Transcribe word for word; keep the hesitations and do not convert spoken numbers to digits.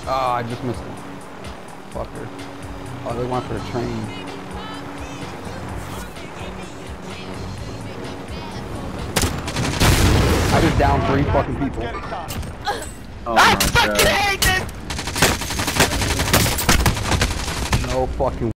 Oh, I just missed it. Fucker. Oh, they went for the train. I just downed three fucking people. Oh I my fucking God. hate this! No fucking